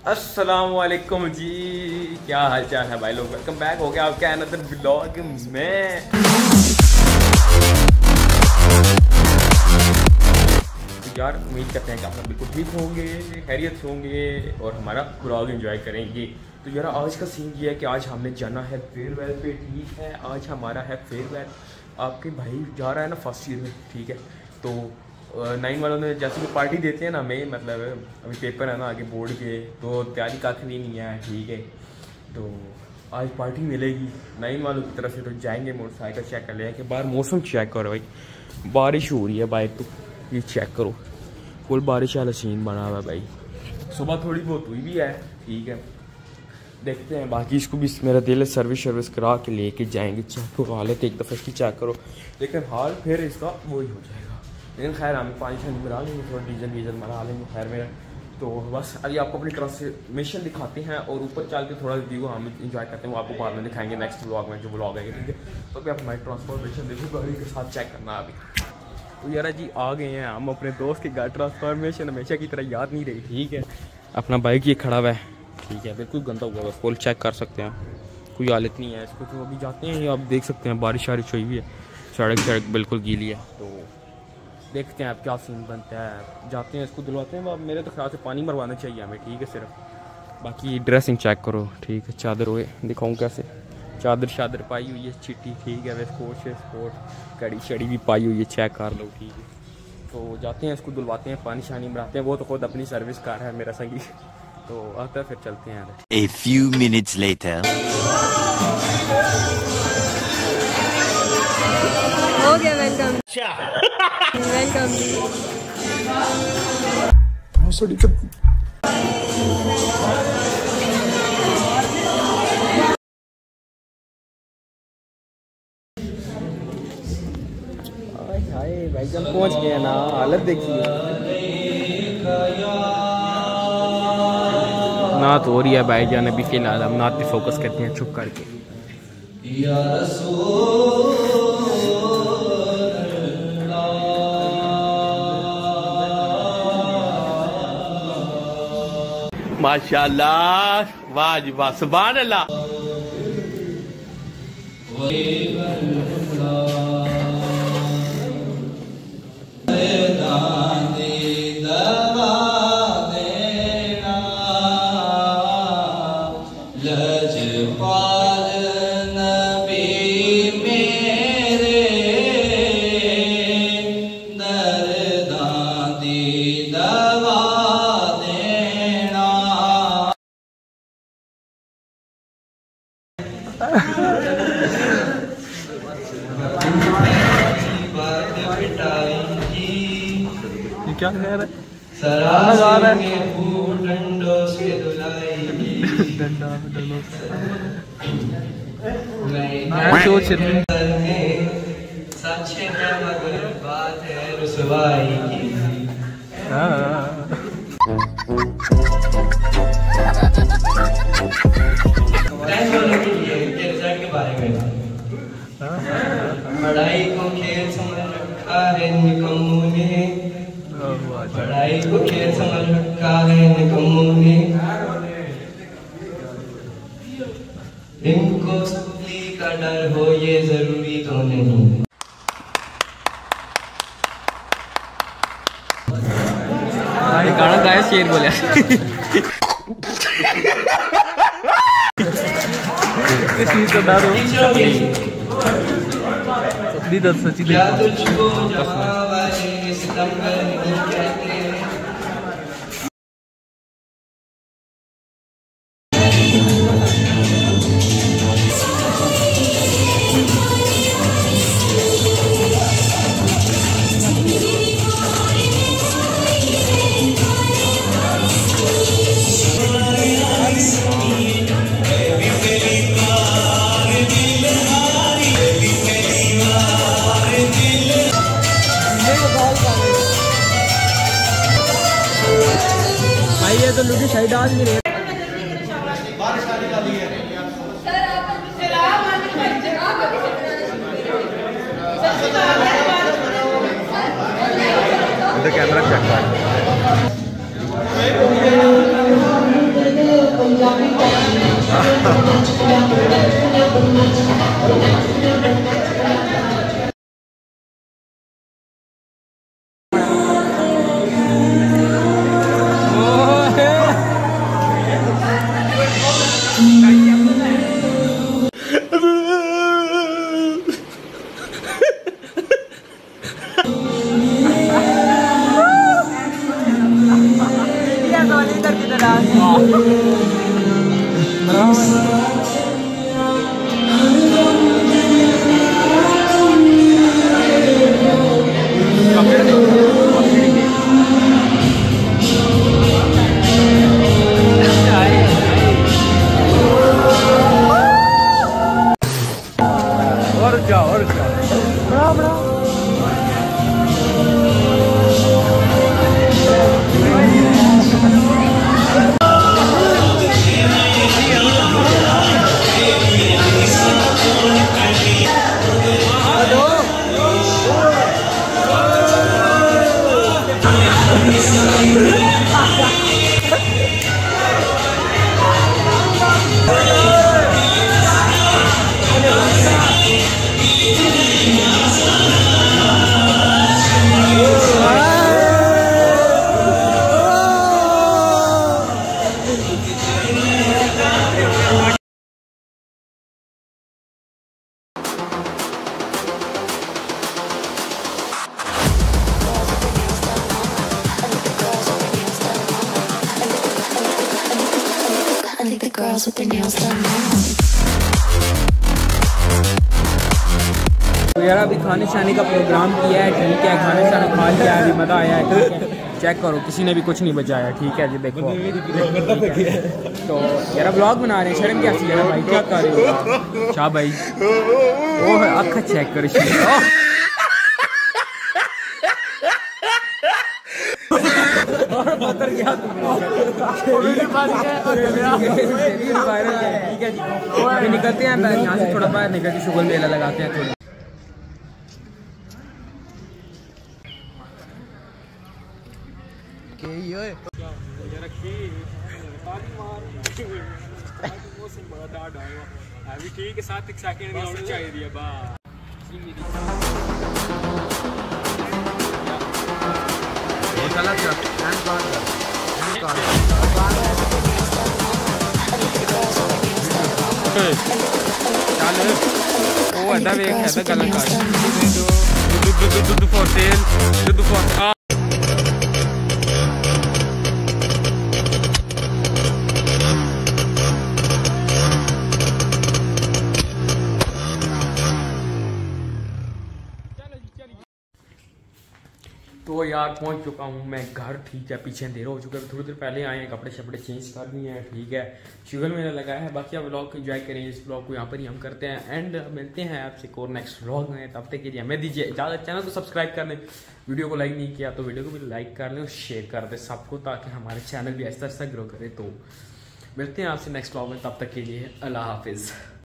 अस्सलामुअलैकुम जी, क्या हाल चाल है भाई लोग। वेलकम बैक हो गया आपका अनदर ब्लॉग में। तो यार उम्मीद करते हैं कि आप सब बिल्कुल ठीक होंगे, खैरियत से होंगे और हमारा ब्लॉग एंजॉय करेंगे। तो यार आज का सीन ये है कि आज हमने जाना है फेयरवेल पे। ठीक है, आज हमारा है फेयरवेल। आपके भाई जा रहा है ना फर्स्ट ईयर में। ठीक है, तो 9 वालों ने जैसे भी पार्टी देते हैं ना हमें, मतलब अभी पेपर है ना आगे बोर्ड के, तो तैयारी काफ़ी नहीं है। ठीक है, तो आज पार्टी मिलेगी 9 वालों की तरफ से। तो जाएंगे मोटरसाइकिल चेक कर ले के बाहर। मौसम चेक करो भाई, बारिश हो रही है बाहर, तो ये चेक करो फुल बारिश वाला सीन बना हुआ है भाई। सुबह थोड़ी बहुत हुई भी है। ठीक है, देखते हैं बाकी। इसको भी मेरा दिल है सर्विस करा के लेके जाएंगे, चेक करो हालत एक दफ़ा इसकी चेक करो, लेकिन हाल फिर इसका वही हो जाएगा। लेकिन खैर हम पानी शानी मरा लेंगे, थोड़ा डीजल मरा लेंगे खैर मेरा। तो बस अभी आपको अपनी ट्रांसफॉर्मेशन दिखाते हैं और ऊपर चल के थोड़ा व्यू हम इंजॉय करते हैं, वो आपको बाद में दिखाएंगे नेक्स्ट व्लॉग में, जो व्लॉग है। ठीक है, तो अभी आप हमारी ट्रांसफॉर्मेशन देखो गाड़ी के साथ चेक करना अभी। तो यार जी आ गए हैं हम अपने दोस्त के घर। ट्रांसफॉर्मेशन हमेशा की तरह याद नहीं रही। ठीक है, अपना बाइक ये खड़ा हुआ है। ठीक है, बिल्कुल गंदा हुआ है, फुल चेक कर सकते हैं, कोई हालत नहीं है इसको। तो अभी जाते हैं, आप देख सकते हैं बारिश वारिश हुई हुई है, सड़क बिल्कुल गीली है। तो देखते हैं आप क्या सीन बनता है, जाते हैं इसको दिलवाते हैं। मेरे तो ख्याल से पानी मरवाना चाहिए हमें। ठीक है, सिर्फ बाकी ड्रेसिंग चेक करो। ठीक है, चादर हुए दिखाऊँ कैसे, चादर पाई हुई है चिट्टी। ठीक है, वे स्पोर्ट कड़ी शड़ी भी पाई हुई है, चेक कर लो। ठीक है, तो जाते हैं इसको धुलवाते हैं, पानी शानी मराते हैं। वो तो खुद अपनी सर्विस कार है मेरा संगी, तो आता है फिर चलते हैं। A few minutes later. हो गया, वेलकम वेलकम। हाय भाईजान पहुंच गए ना, हालत देखिए नात हो रही है भाईजान। अभी फिलहाल हम नात पे फोकस करते हैं चुप करके। माशाल्लाह, वाह जी वाह, सुभान अल्लाह। क्या कह रहा है? पढ़ाई को खेल समझ रखा है निकम्मों ने, पढ़ाई को खेल समझ रखा है निकम्मों ने, इनको स्कूली का डर हो ये जरूरी तो नहीं। गाना गाया शेर बोले क्या तुझको जहाँ वाले सितमगर नहीं कहते। भाई ये तो लुकी साइड आज नहीं रहे। कैमरा चेक कर Girls with their nails done now. तो यार अभी खाने शाने का प्रोग्राम किया है, ठीक है, खाने शाने खा लिया है, अभी मज़ा आया है, ठीक है। चेक करो, किसी ने भी कुछ नहीं बचाया, ठीक है जी, देखो। तो यार ब्लॉग बना रहे हैं, शर्म क्या सी है भाई, क्या कर रहे हो शाह भाई? ओह अख चेक करो, पत्थर क्या ठीक है जी। अभी निकलते हैं यहाँ से, थोड़ा बाहर निकल के शुगर मेला लगाते हैं थोड़ा। ठीक है, 7 सेकंड में चाहिए बा तो यार पहुंच चुका हूँ मैं घर, ठीक है। पीछे अंधेरा हो चुका है, थोड़ी देर पहले आए हैं, कपड़े शपड़े चेंज कर दिए हैं, ठीक है। शुगर मेरा लगा है। बाकी आप व्लॉग को एंजॉय करें, इस व्लॉग को यहाँ पर ही हम करते हैं एंड मिलते हैं आपसे एक और नेक्स्ट व्लॉग में। तब तक के लिए हमें दीजिए इजाजत। चैनल को सब्सक्राइब कर लें, वीडियो को लाइक नहीं किया तो वीडियो को भी लाइक कर लें और शेयर कर दें सबको, ताकि हमारे चैनल भी आहिस्ता आहिस्ता ग्रो करे। तो मिलते हैं आपसे नेक्स्ट व्लॉग में, तब तक के लिए अल्लाह हाफिज़।